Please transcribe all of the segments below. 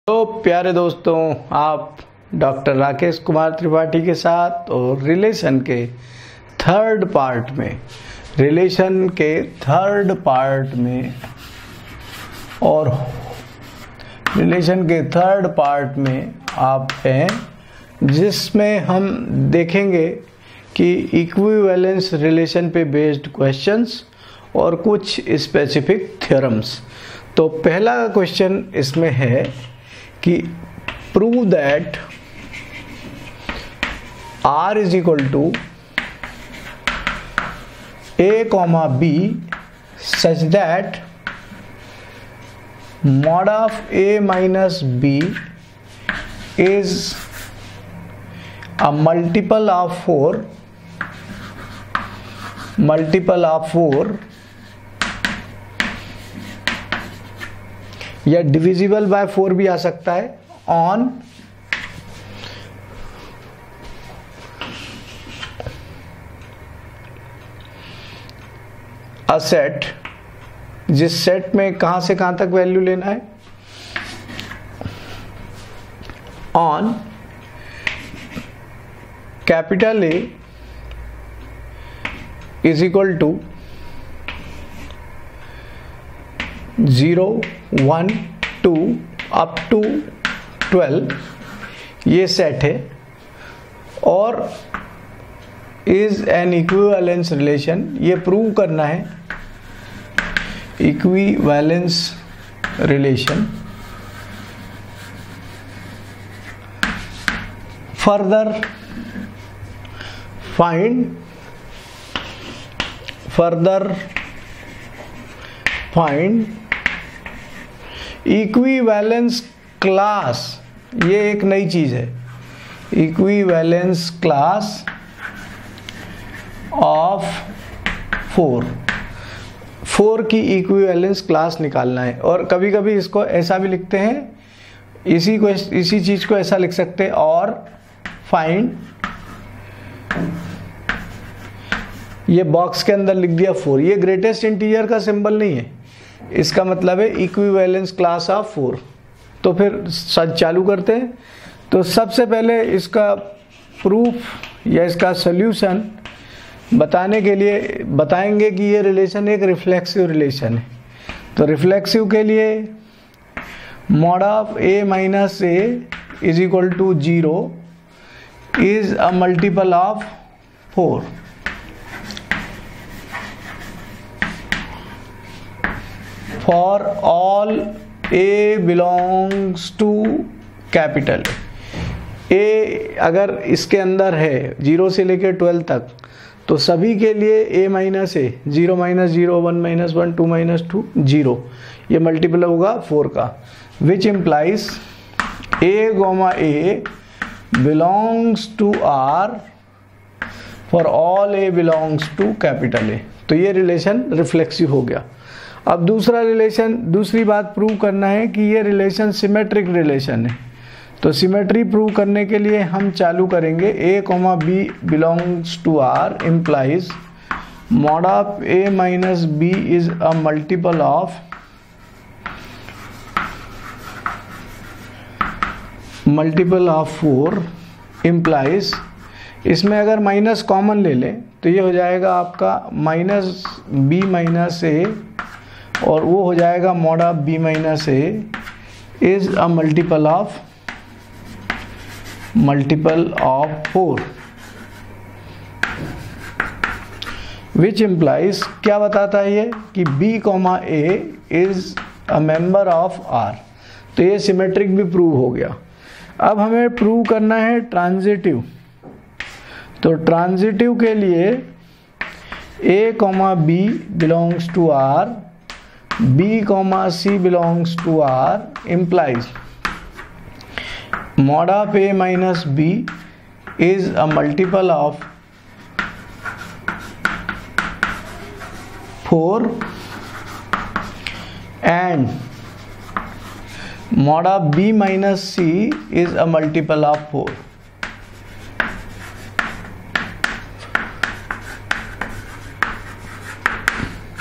तो प्यारे दोस्तों, आप डॉक्टर राकेश कुमार त्रिपाठी के साथ और रिलेशन के थर्ड पार्ट में आप हैं, जिसमें हम देखेंगे कि इक्विवेलेंस रिलेशन पे बेस्ड क्वेश्चंस और कुछ स्पेसिफिक थ्योरम्स। तो पहला क्वेश्चन इसमें है कि prove that R is equal to A, B such that mod of A minus B is a multiple of 4 या डिविजिबल बाय 4 भी आ सकता है ऑन अ सेट, जिस सेट में कहां से कहां तक वैल्यू लेना है, on capital A is equal to 0, 1, 2 up to 12 ये सेट है और इज एन इक्विवेलेंस रिलेशन। ये प्रूव करना है equivalence relation. Further find equivalence class. ये एक नई चीज है, इक्विवेलेंस क्लास ऑफ 4 की इक्विवेलेंस क्लास निकालना है। और कभी कभी इसको ऐसा भी लिखते हैं, इसी चीज को ऐसा लिख सकते हैं, और फाइंड, ये बॉक्स के अंदर लिख दिया 4। ये ग्रेटेस्ट इंटीजर का सिंबल नहीं है, इसका मतलब है इक्विवेलेंस क्लास ऑफ 4। तो फिर चालू करते हैं। तो सबसे पहले इसका प्रूफ या इसका सॉल्यूशन बताने के लिए बताएंगे कि ये रिलेशन एक रिफ्लेक्सिव रिलेशन है। तो रिफ्लेक्सिव के लिए mod of A minus A is equal to 0 is a multiple of 4। For all A belongs to capital A, अगर इसके अंदर है 0 से लेकर 12 तक, तो सभी के लिए A minus A, 0 minus 0, 1 minus 1, 2 minus 2, 0, ये मल्टीपल होगा 4 का, which implies A, belongs to R for all A belongs to capital A। तो ये रिलेशन रिफ्लेक्सिव हो गया। अब दूसरी बात प्रूव करना है कि ये रिलेशन सिमेट्रिक रिलेशन है। तो सिमेट्री प्रूव करने के लिए हम चालू करेंगे A, B belongs to R implies mod of A minus B is a multiple of 4 implies, इसमें अगर माइनस कॉमन ले लें तो ये हो जाएगा आपका माइनस B माइनस A, और वो हो जाएगा mod of B minus A is a multiple of 4, which implies, क्या बताता है ये कि B, A is a member of R। तो ये सिमेट्रिक भी प्रूव हो गया। अब हमें प्रूव करना है ट्रांजिटिव। तो ट्रांजिटिव के लिए A, B belongs to R, B, C belongs to R implies mod of A minus B is a multiple of 4 and mod of B minus C is a multiple of 4।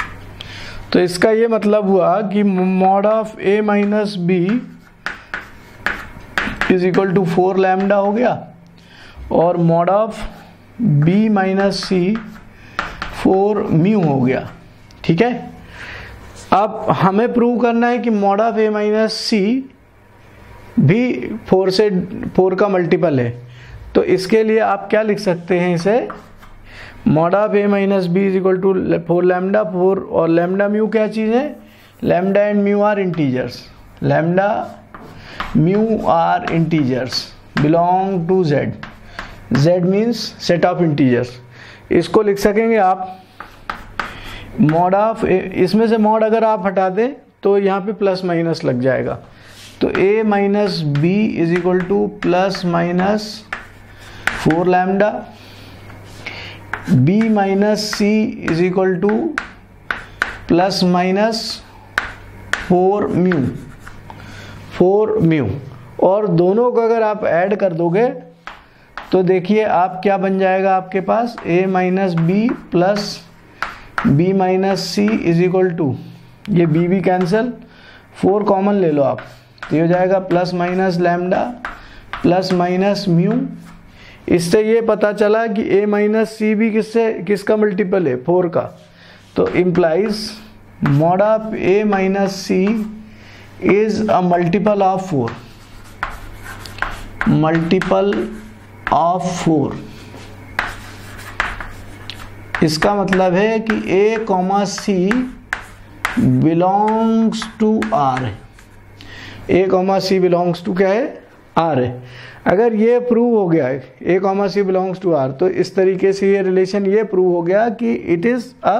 तो इसका ये मतलब हुआ कि mod of a minus b is equal to 4 lambda हो गया, और mod of b minus c 4 mu हो गया। ठीक है, अब हमें प्रूव करना है कि mod of a minus c भी 4 का मल्टीपल है। तो इसके लिए आप क्या लिख सकते हैं, इसे mod of a minus b is equal to 4 lambda 4, और लैम्डा म्यू क्या चीज़ है, lambda and mu are integers, lambda mu are integers belong to Z, Z means set of integers. इसको लिख सकेंगे आप मॉड ऑफ, इसमें से मॉड अगर आप हटा दें तो यहाँ पे प्लस माइनस लग जाएगा, तो a minus b is equal to plus minus 4 lambda, b minus c is equal to plus minus 4 mu, और दोनों को अगर आप ऐड कर दोगे तो देखिए आप क्या बन जाएगा आपके पास, a minus b plus b minus c is equal to, ये b भी कैंसिल, 4 कॉमन ले लो आप, तो ये हो जाएगा plus minus lambda plus minus mu. इससे ये पता चला कि a माइनस सी भी किसका मल्टीपल है, 4 का, तो implies mod of a minus c is a multiple of 4, multiple of 4। इसका मतलब है कि a comma c belongs to R है, a comma c belongs to क्या है, R है। अगर ये प्रूव हो गया है a comma c belongs to R, तो इस तरीके से ये रिलेशन ये प्रूव हो गया कि it is a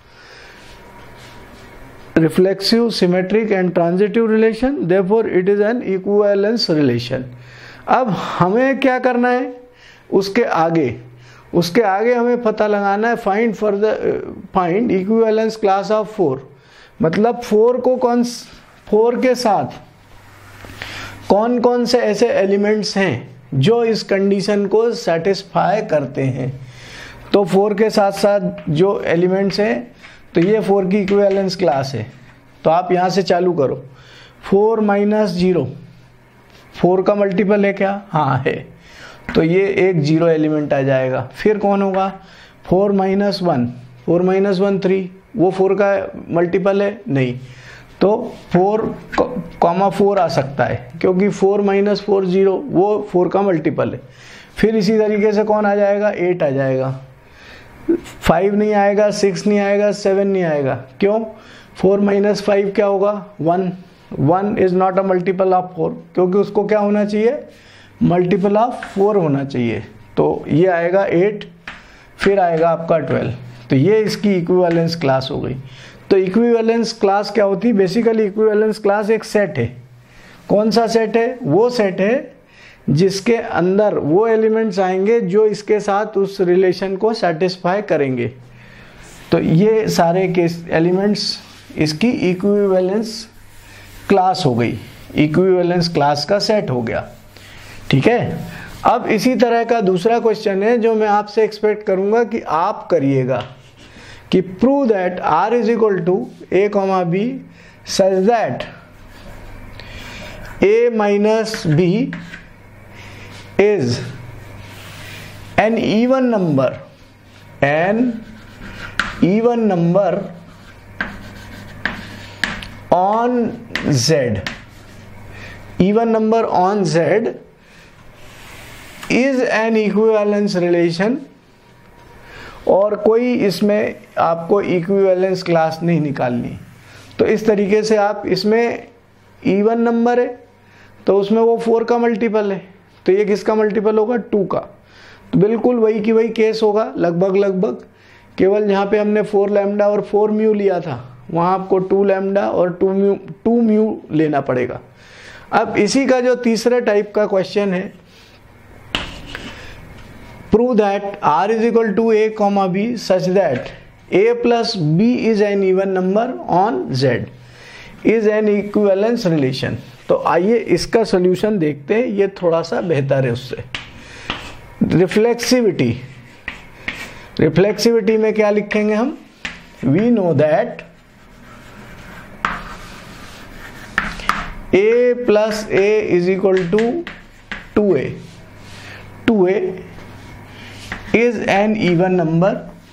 reflexive, symmetric and transitive relation, therefore it is an equivalence relation. अब हमें क्या करना है, उसके आगे हमें पता लगाना है, फाइंड इक्विवेलेंस क्लास ऑफ 4, मतलब 4 के साथ कौन कौन से ऐसे एलिमेंट्स हैं जो इस कंडीशन को सेटिस्फाई करते हैं। तो 4 के साथ साथ जो एलिमेंट्स हैं, तो ये 4 की इक्विवेलेंस क्लास है। तो आप यहाँ से चालू करो, 4 माइनस 0 4 का मल्टीपल है क्या, हाँ है, तो ये एक 0 एलिमेंट आ जाएगा। फिर कौन होगा, 4 माइनस 1 4 माइनस 1 3, वो 4 का मल्टीपल है नहीं, तो 4,4 आ सकता है, क्योंकि 4 माइनस 4 0, वो 4 का मल्टीपल है। फिर इसी तरीके से कौन आ जाएगा, 8 आ जाएगा, 5 नहीं आएगा, 6 नहीं आएगा, 7 नहीं आएगा, क्यों, 4 माइनस 5 क्या होगा, 1 is not a multiple of 4, क्योंकि उसको क्या होना चाहिए, मल्टीपल ऑफ 4 होना चाहिए। तो ये आएगा 8, फिर आएगा आपका 12, तो ये इसकी इक्विवेलेंस क्लास हो गई। तो इक्विवेलेंस क्लास क्या होती है, बेसिकली इक्विवेलेंस क्लास एक सेट है। कौन सा सेट है, वो सेट है जिसके अंदर वो एलिमेंट्स आएंगे जो इसके साथ उस रिलेशन को सेटिस्फाई करेंगे। तो ये सारे केस एलिमेंट्स इसकी इक्विवेलेंस क्लास हो गई, इक्विवेलेंस क्लास का सेट हो गया। ठीक है, अब इसी तरह का दूसरा क्वेश्चन है जो मैं आपसे एक्सपेक्ट करूंगा कि आप करिएगा, कि prove that R is equal to a comma b such that a minus b is an even number on Z, even number on Z is an equivalence relation, और कोई इसमें आपको इक्विवेलेंस क्लास नहीं निकालनी। तो इस तरीके से आप, इसमें इवन नंबर है तो उसमें वो 4 का मल्टीपल है, तो ये किसका मल्टीपल होगा, 2 का। तो बिल्कुल वही की वही केस होगा लगभग, केवल जहाँ पे हमने 4 लैम्डा और 4 म्यू लिया था, वहाँ आपको 2 लैम्डा और 2 म्यू लेना पड़ेगा। अब इसी का जो तीसरे टाइप का क्वेश्चन है, prove that R is equal to a comma b such that a plus b is an even number on Z is an equivalence relation। तो आइए इसका सॉल्यूशन देखते हैं, ये थोड़ा सा बेहतर है उससे। रिफ्लेक्सिविटी में क्या लिखेंगे हम, we know that a plus a is equal to 2a is an even number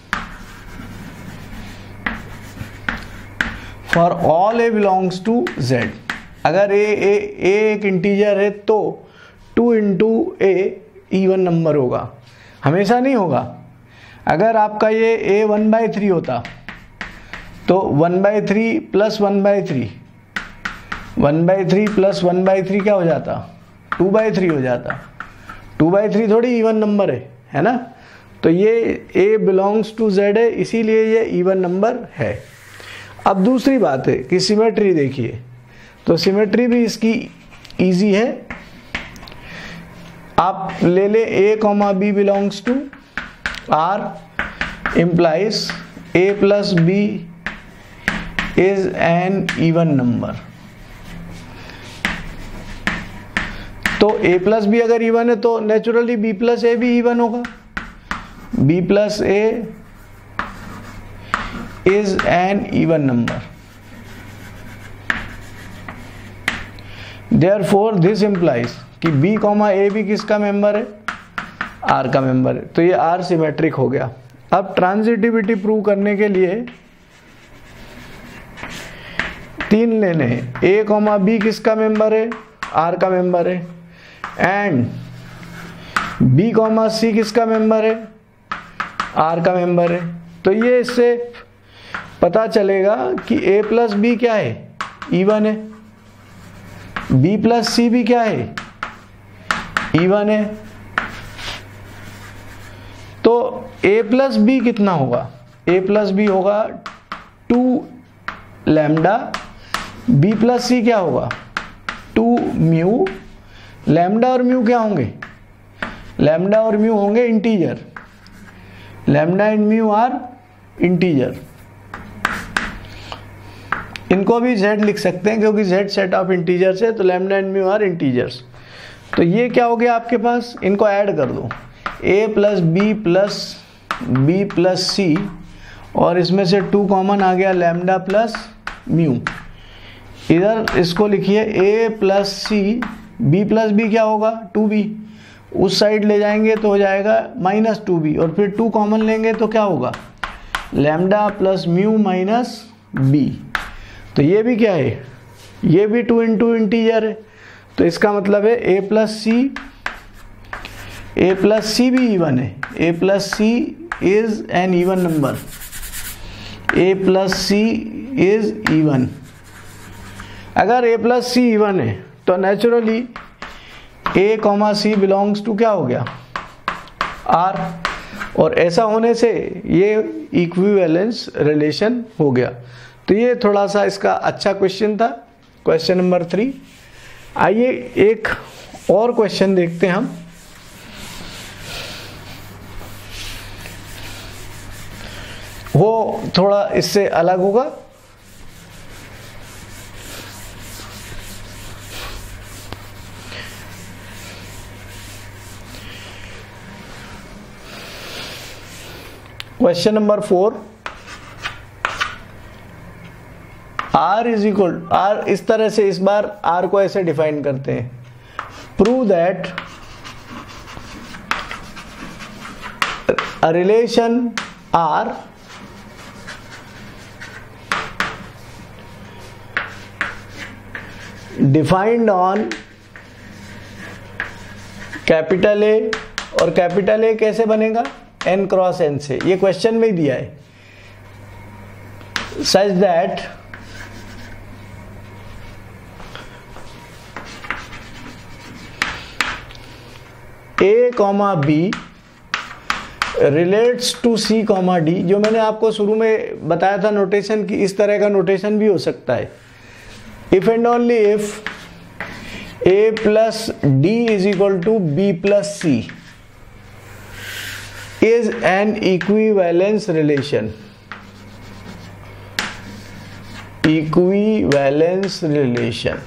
for all a belongs to z। अगर a एक इंटीजर है तो 2 into a इवन नंबर होगा, हमेशा नहीं होगा। अगर आपका ये a 1/3 होता तो 1/3 प्लस 1/3, 1/3 प्लस 1/3 क्या हो जाता? 2/3 हो जाता। 2/3 थोड़ी इवन नंबर है ना। तो ये a बिलोंग्स टू z है, इसीलिए ये इवन नंबर है। अब दूसरी बात है कि सिमेट्री देखिए, तो सिमेट्री भी इसकी इजी है। आप ले ले a, b belongs to r implies a plus b is an even number। तो a प्लस बी अगर इवन है तो नेचुरली b प्लस ए भी इवन होगा। b plus a is an even number, therefore this implies कि b comma a भी किसका member है? r का मेंबर है। तो ये r सिमेट्रिक हो गया। अब ट्रांजिटिविटी प्रूव करने के लिए 3 लेने हैं। a कॉमा बी किसका मेंबर है? r का मेंबर है। एंड b कॉमा सी किसका मेंबर है? r का मेंबर है। तो ये इससे पता चलेगा कि a प्लस बी क्या है? इवन है। b प्लस सी भी क्या है? इवन है। तो a प्लस बी कितना होगा? a प्लस बी होगा 2 लैम्डा, b प्लस सी क्या होगा? 2 म्यू। लैम्डा और म्यू क्या होंगे? लैम्डा और म्यू होंगे integer. Lambda and mu are integer. इनको भी z लिख सकते हैं क्योंकि z सेट ऑफ इंटीजर्स है, तो lambda and mu are integers. तो ये क्या हो गया आपके पास? इनको ऐड कर दो, a plus b plus c, और इसमें से 2 कॉमन आ गया, लैम्डा प्लस म्यू। इधर इसको लिखिए a plus c, b plus b क्या होगा? 2b। उस साइड ले जाएंगे तो हो जाएगा माइनस 2b, और फिर 2 कॉमन लेंगे तो क्या होगा? Lambda plus mu minus b। तो ये भी क्या है? ये भी 2 इंटू इंटीजर है। तो इसका मतलब है a प्लस सी भी इवन है। a plus c is an even number. a plus c is even. अगर a प्लस सी इवन है तो naturally a comma c belongs to क्या हो गया? r। और ऐसा होने से ये इक्विवेलेंस रिलेशन हो गया। तो ये थोड़ा सा इसका अच्छा क्वेश्चन था, क्वेश्चन नंबर 3। आइए एक और क्वेश्चन देखते हैं हम। वो थोड़ा इससे अलग होगा। Question number 4, r is equal r, इस तरह से इस बार r को ऐसे डिफाइन करते हैं। Prove that a relation r defined on capital A, और कैपिटल A कैसे बनेगा? n क्रॉस n से। ये क्वेश्चन में ही दिया है। Such that a comma b relates to c comma d. जो मैंने आपको शुरू में बताया था नोटेशन की, इस तरह का नोटेशन भी हो सकता है। If and only if a plus d is equal to b plus c is an equivalence relation. Equivalence relation,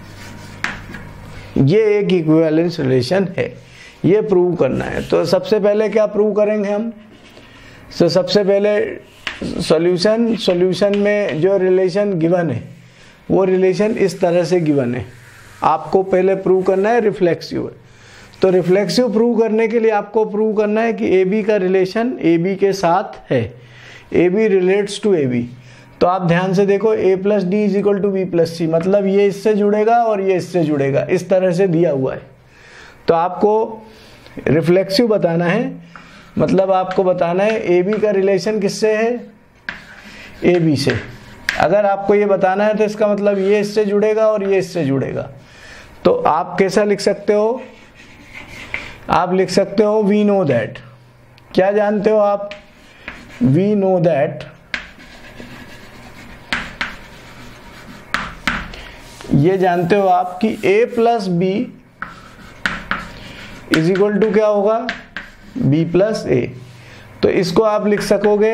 ये एक इक्विवेलेंस रिलेशन है, ये प्रूव करना है। तो सबसे पहले क्या प्रूव करेंगे हम? तो सबसे पहले सॉल्यूशन में जो रिलेशन गिवन है वो रिलेशन इस तरह से गिवन है। आपको पहले प्रूव करना है रिफ्लेक्सिव है। तो रिफ्लेक्सिव प्रूव करने के लिए आपको प्रूव करना है कि ए बी का रिलेशन ए बी के साथ है, a b relates to a b. तो आप ध्यान से देखो, a plus d is equal to b plus c, मतलब ये इससे जुड़ेगा और ये इससे जुड़ेगा, इस तरह से दिया हुआ है। तो आपको रिफ्लेक्सिव बताना है, मतलब आपको बताना है ए बी का रिलेशन किससे है, ए बी से। अगर आपको ये बताना है तो इसका मतलब ये इससे जुड़ेगा और ये इससे जुड़ेगा। तो आप कैसा लिख सकते हो, आप लिख सकते हो वी नो दैट। क्या जानते हो आप, वी नो दैट, ये जानते हो आप कि a plus b is equal to क्या होगा, b प्लस ए। तो इसको आप लिख सकोगे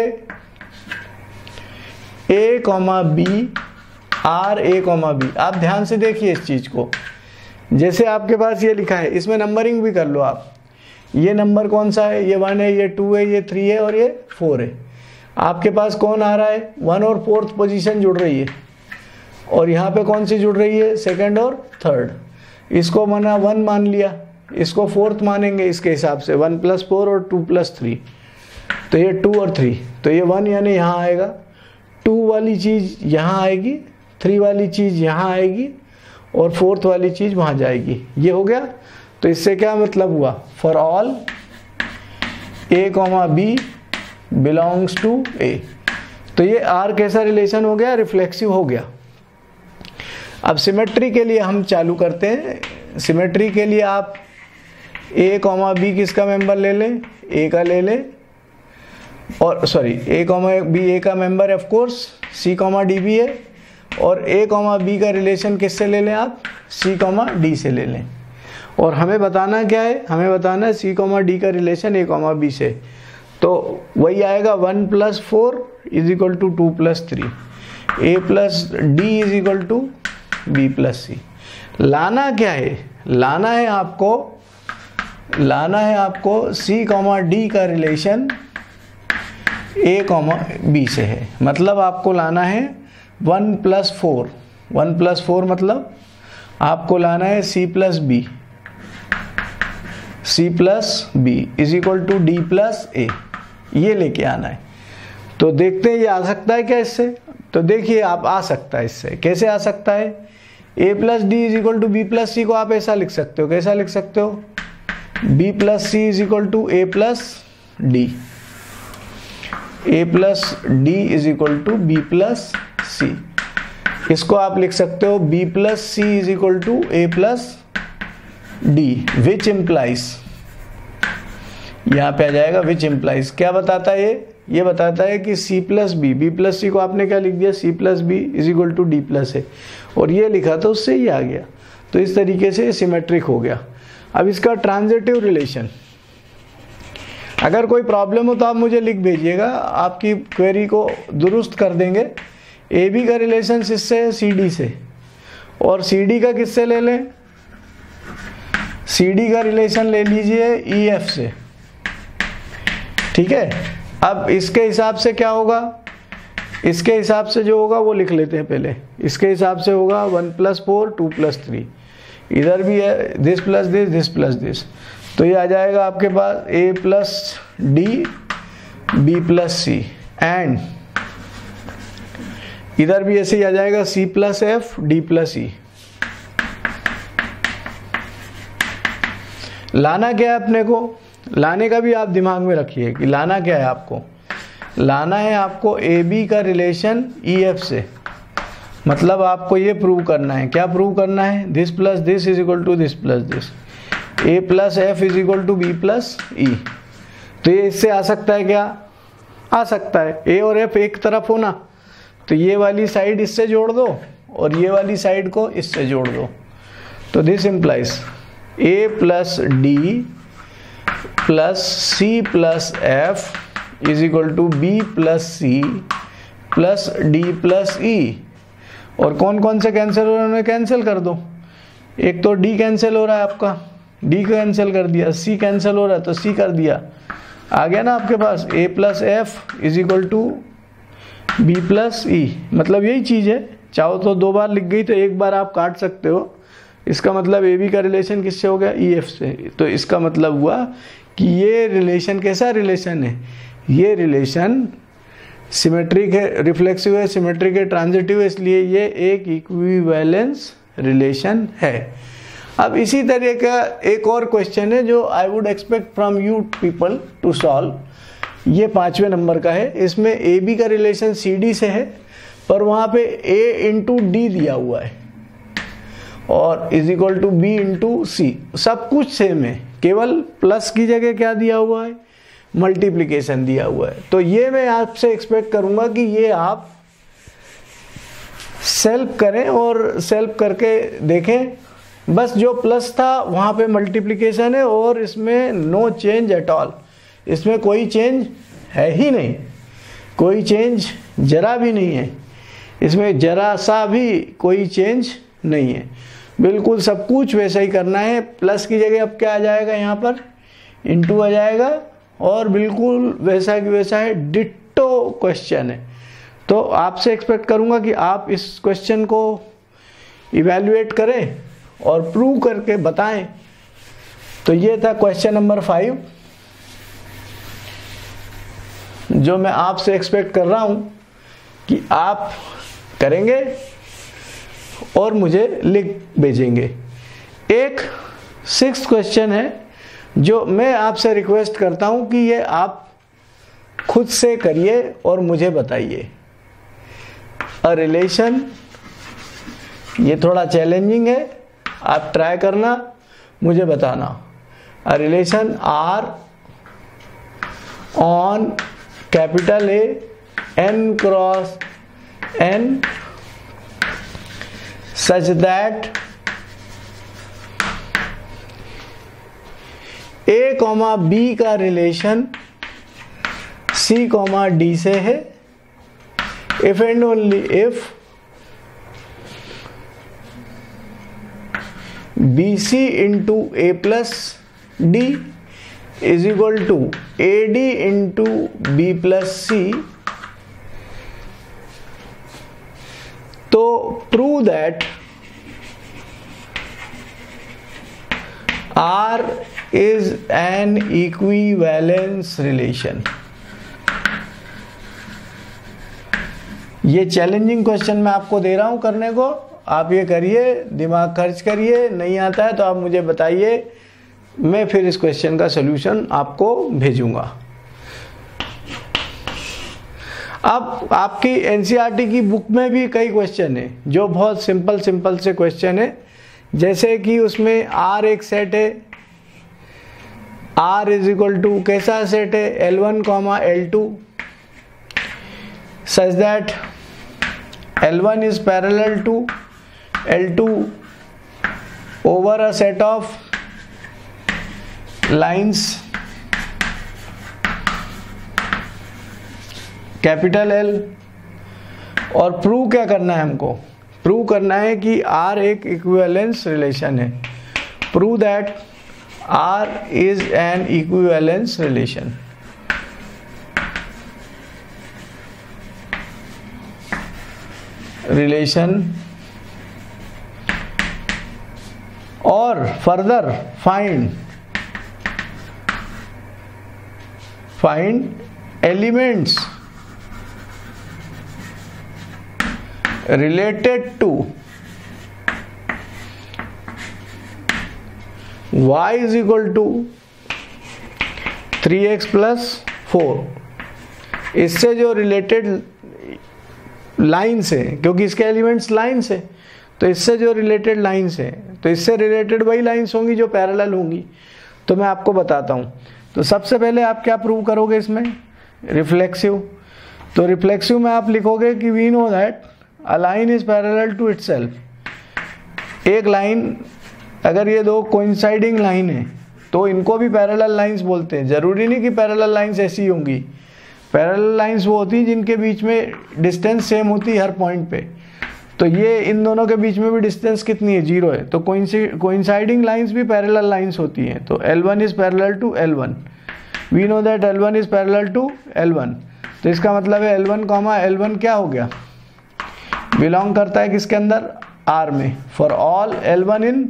a comma b R a comma b. आप ध्यान से देखिए इस चीज को, जैसे आपके पास ये लिखा है, इसमें नंबरिंग भी कर लो आप। ये नंबर कौन सा है, ये 1 है, ये 2 है, ये 3 है और ये 4 है। आपके पास कौन आ रहा है, 1 और 4th पोजीशन जुड़ रही है, और यहाँ पे कौन सी जुड़ रही है, 2nd और 3rd। इसको माना 1 मान लिया, इसको 4th मानेंगे इसके हिसाब से, 1 + 4 और 2 + 3, तो ये 2 और 3, तो ये 1 यानी यहाँ आएगा, 2 वाली चीज़ यहाँ आएगी, 3 वाली चीज़ यहाँ आएगी और 4th वाली चीज़ वहाँ जाएगी। ये हो गया। तो इससे क्या मतलब हुआ, for all a comma b belongs to a। तो ये R कैसा रिलेशन हो गया, रिफ्लेक्सिव हो गया। अब सिमेट्री के लिए हम चालू करते हैं। सिमेट्री के लिए आप a कॉमा बी किसका मेंबर ले लें, a का ले लें, और sorry a comma b a का member of course c comma d भी है, और a कॉमा बी का रिलेशन किससे ले लें आप, c कॉमा डी से ले लें। और हमें बताना क्या है, हमें बताना है c कॉमा डी का रिलेशन a कॉमा बी से। तो वही आएगा 1 + 4 is equal to 2 + 3, a plus d is equal to b plus c. लाना क्या है, लाना है आपको c कॉमा डी का रिलेशन a कॉमा बी से है। मतलब आपको लाना है 1 + 4, 1 + 4 मतलब आपको लाना है c plus b is equal to d plus a, ये लेके आना है। तो देखते हैं ये आ सकता है क्या इससे। तो देखिए आप आ सकता है इससे, कैसे आ सकता है, a plus d is equal to b plus c को आप ऐसा लिख सकते हो, कैसा लिख सकते हो, b plus c is equal to a plus d, a plus d is equal to b plus c. इसको आप लिख सकते हो b plus c is equal to a plus d, which implies, यहाँ पे आ जाएगा विच इम्प्लाइज। क्या बताता है ये बताता है कि c plus b plus c को आपने क्या लिख दिया, c plus b is equal to d plus a, और ये लिखा तो उससे ही आ गया। तो इस तरीके से सिमेट्रिक हो गया। अब इसका ट्रांजिटिव रिलेशन, अगर कोई प्रॉब्लम हो तो आप मुझे लिख भेजिएगा, आपकी क्वेरी को दुरुस्त कर देंगे। ए बी का रिलेशन किससे है, सी डी से, और सी डी का किससे ले लें, सी डी का रिलेशन ले लीजिए ई एफ से, ठीक है। अब इसके हिसाब से क्या होगा, इसके हिसाब से जो होगा वो लिख लेते हैं पहले। इसके हिसाब से होगा 1 + 4 2 + 3, इधर भी है this plus this plus this, तो ये आ जाएगा आपके पास a plus d b plus c, and इधर भी ऐसे ही आ जाएगा c plus f d plus e. लाना क्या है अपने को, लाने का भी आप दिमाग में रखिए कि लाना क्या है आपको, लाना है आपको ए बी का रिलेशन ई एफ से। मतलब आपको ये प्रूव करना है, क्या प्रूव करना है, this plus this is equal to this plus this, a plus f is equal to b plus e. तो ये इससे आ सकता है, क्या आ सकता है, ए और एफ एक तरफ होना, तो ये वाली साइड इससे जोड़ दो और ये वाली साइड को इससे जोड़ दो। तो this implies a plus d plus c plus f is equal to b plus c plus d plus e. और कौन कौन से कैंसिल हो रहे हैं उन्हें कैंसिल कर दो। एक तो डी कैंसिल हो रहा है आपका, डी को कैंसिल कर दिया, सी कैंसिल हो रहा है तो सी कर दिया, आ गया ना आपके पास a plus f is equal to b plus e. मतलब यही चीज़ है, चाहो तो 2 बार लिख गई तो एक बार आप काट सकते हो, इसका मतलब ए बी का रिलेशन किससे हो गया, ई एफ से। तो इसका मतलब हुआ कि ये रिलेशन कैसा रिलेशन है, ये रिलेशन सिमेट्रिक है, रिफ्लेक्सिव है, सिमेट्रिक है, ट्रांजिटिव है, इसलिए ये एक इक्विवेलेंस रिलेशन है। अब इसी तरह का एक और क्वेश्चन है जो I would expect from you people to solve, ये 5वें नंबर का है। इसमें ए बी का रिलेशन सी डी से है, पर वहाँ पे ए इंटू डी दिया हुआ है और is equal to b into c, सब कुछ सेम है, केवल प्लस की जगह क्या दिया हुआ है, मल्टीप्लिकेशन दिया हुआ है। तो ये मैं आपसे एक्सपेक्ट करूंगा कि ये आप सेल्फ करें और सेल्फ करके देखें। बस जो प्लस था वहाँ पे मल्टीप्लिकेशन है और इसमें नो चेंज एट ऑल, इसमें कोई चेंज है ही नहीं, कोई चेंज जरा भी नहीं है, इसमें जरा सा भी कोई चेंज नहीं है, बिल्कुल सब कुछ वैसा ही करना है। प्लस की जगह अब क्या आ जाएगा, यहाँ पर इंटू आ जाएगा और बिल्कुल वैसा कि वैसा है, डिट्टो क्वेश्चन है। तो आपसे एक्सपेक्ट करूँगा कि आप इस क्वेश्चन को इवैल्यूएट करें और प्रूव करके बताएं। तो ये था क्वेश्चन नंबर 5 जो मैं आपसे एक्सपेक्ट कर रहा हूं कि आप करेंगे और मुझे लिख भेजेंगे। एक 6th क्वेश्चन है जो मैं आपसे रिक्वेस्ट करता हूं कि ये आप खुद से करिए और मुझे बताइए। अ रिलेशन, ये थोड़ा चैलेंजिंग है, आप ट्राई करना, मुझे बताना। A relation R on capital a n cross n such that a comma B का रिलेशन c कॉमा डी से है, if and only if BC into A plus D is equal to AD into B plus C, तो prove that R is an equivalence relation। ये challenging question मैं आपको दे रहा हूं करने को, आप ये करिए, दिमाग खर्च करिए, नहीं आता है तो आप मुझे बताइए, मैं फिर इस क्वेश्चन का सलूशन आपको भेजूंगा। अब आपकी एनसीईआरटी की बुक में भी कई क्वेश्चन है जो बहुत सिंपल से क्वेश्चन है, जैसे कि उसमें R एक सेट है, R इज इक्वल टू कैसा सेट है, L1 comma L2 such that L1 is parallel to L2 over a set of lines capital L। और प्रूव क्या करना है हमको, प्रूव करना है कि R एक इक्विवेलेंस रिलेशन है। Prove that R is an equivalence relation। Relation और further find elements related to y is equal to 3x plus 4। इससे जो रिलेटेड लाइन्स है, क्योंकि इसके एलिमेंट्स लाइन्स है, तो इससे जो रिलेटेड लाइन्स है, तो इससे रिलेटेड वही लाइन्स होंगी जो पैरेलल होंगी। तो मैं आपको बताता हूँ। तो सबसे पहले आप क्या प्रूव करोगे इसमें, रिफ्लेक्सिव। तो रिफ्लेक्सिव में आप लिखोगे कि we know that a line is parallel to itself. एक लाइन, अगर ये दो कोइंसाइडिंग लाइन है तो इनको भी पैरेलल लाइंस बोलते हैं। जरूरी नहीं कि पैरेलल लाइंस ऐसी होंगी, पैरेलल लाइंस वो होती हैं जिनके बीच में डिस्टेंस सेम होती है हर पॉइंट पे। तो ये इन दोनों के बीच में भी डिस्टेंस कितनी है, 0 है। तो कोइंसाइडिंग लाइंस भी पैरेलल लाइंस होती हैं। तो L1 is parallel to L1, we know that L1 is parallel to L1। तो इसका मतलब है L1 कॉमा L1 क्या हो गया, बिलोंग करता है किसके अंदर, R में, for all L1 in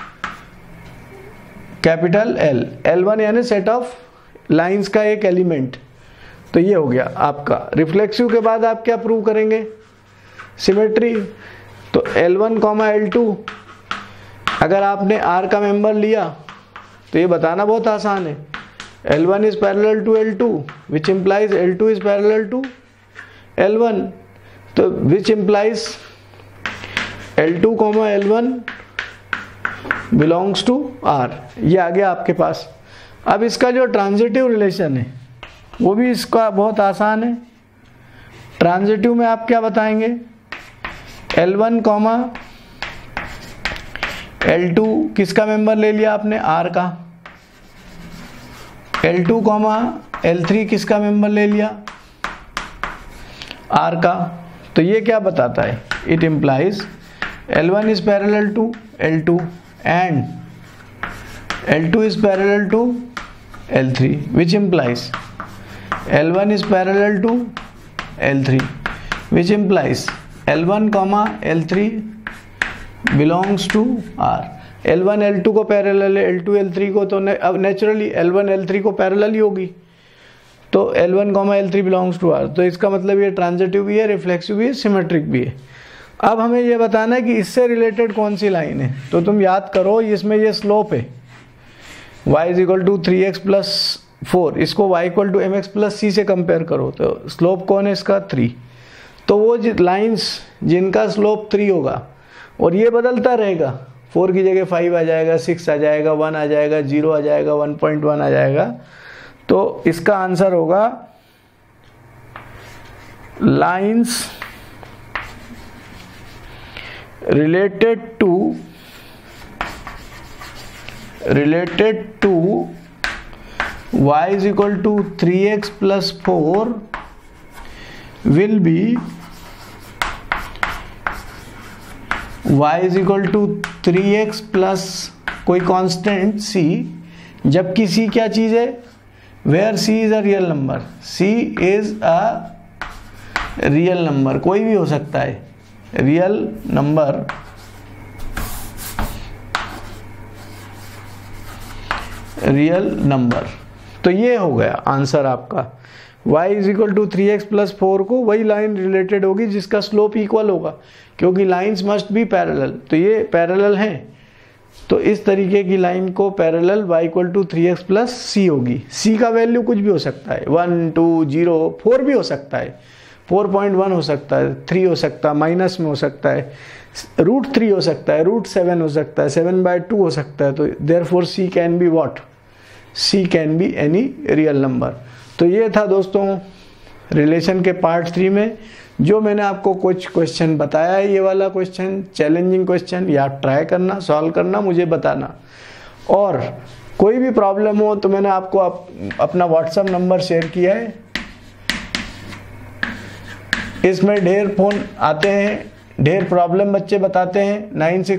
capital L, L1 यानी सेट ऑफ लाइंस का एक एलिमेंट। तो ये हो गया आपका रिफ्लेक्सिव। के बाद आप क्या प्रूव करेंगे? सिमेट्री। तो L1, L2 अगर आपने R का मेंबर लिया तो ये बताना बहुत आसान है। L1 is parallel to L2 which implies L2 is parallel to L1, तो which implies L2, L1 belongs to R। ये आ गया आपके पास। अब इसका जो ट्रांजिटिव रिलेशन है वो भी इसका बहुत आसान है। ट्रांजिटिव में आप क्या बताएंगे? L1, L2 किसका मेंबर ले लिया आपने? R का। L2, L3 किसका मेंबर ले लिया? R का। तो ये क्या बताता है? It implies L1 is parallel to L2 and L2 is parallel to L3 which implies L1 is parallel to L3 which implies L1, L3 belongs to R। L1 L2 को parallel है, L2 L3 को, तो अब naturally L1 L3 को parallel ही होगी, तो L1, L3 belongs to R। तो इसका मतलब ये ट्रांजिटिव भी है, रिफ्लेक्सिव भी है, सिमेट्रिक भी है। अब हमें ये बताना है कि इससे रिलेटेड कौन सी लाइन है। तो तुम याद करो, इसमें ये स्लोप है y = 3x + 4, इसको y = mx + c से कंपेयर करो, तो स्लोप कौन है इसका? 3। तो वो लाइंस जिनका स्लोप 3 होगा और ये बदलता रहेगा, 4 की जगह 5 आ जाएगा, 6 आ जाएगा, 1 आ जाएगा, 0 आ जाएगा, 1.1 आ जाएगा, तो इसका आंसर होगा lines related to y = 3x + 4 will be y = 3x plus कोई कांस्टेंट c, जबकि c क्या चीज है? Where c is a real number, c is a real number, कोई भी हो सकता है, रियल नंबर तो ये हो गया आंसर आपका। y = 3x + 4 को वही लाइन रिलेटेड होगी जिसका स्लोप इक्वल होगा, क्योंकि लाइंस मस्ट बी पैरेलल, तो ये पैरेलल हैं, तो इस तरीके की लाइन को पैरेलल y = 3x + c होगी। c का वैल्यू कुछ भी हो सकता है, 1, 2, 0, 4 भी हो सकता है, 4.1 हो सकता है, 3 हो सकता है, माइनस में हो सकता है, √3 हो सकता है, √7 हो सकता है, 7/2 हो सकता है, तो therefore c can be what? c can be any real number. तो ये था दोस्तों रिलेशन के पार्ट 3 में जो मैंने आपको कुछ क्वेश्चन बताया है। ये वाला क्वेश्चन चैलेंजिंग क्वेश्चन, या ट्राई करना, सॉल्व करना, मुझे बताना, और कोई भी प्रॉब्लम हो तो मैंने आपको अपना व्हाट्सएप नंबर शेयर किया है, इसमें ढेर फ़ोन आते हैं, ढेर प्रॉब्लम बच्चे बताते हैं।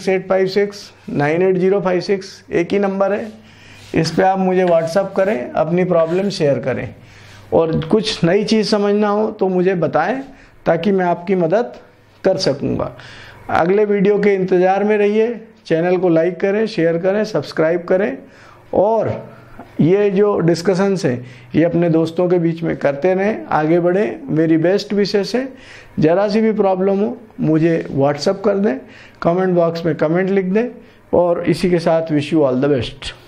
9685698056 एक ही नंबर है, इस पे आप मुझे व्हाट्सअप करें, अपनी प्रॉब्लम शेयर करें, और कुछ नई चीज़ समझना हो तो मुझे बताएं ताकि मैं आपकी मदद कर सकूंगा। अगले वीडियो के इंतज़ार में रहिए, चैनल को लाइक करें, शेयर करें, सब्सक्राइब करें, और ये जो डिस्कशंस हैं ये अपने दोस्तों के बीच में करते रहें, आगे बढ़ें। मेरी बेस्ट विशेष है, ज़रा सी भी प्रॉब्लम हो मुझे व्हाट्सअप कर दें, कमेंट बॉक्स में कमेंट लिख दें, और इसी के साथ wish you all the best.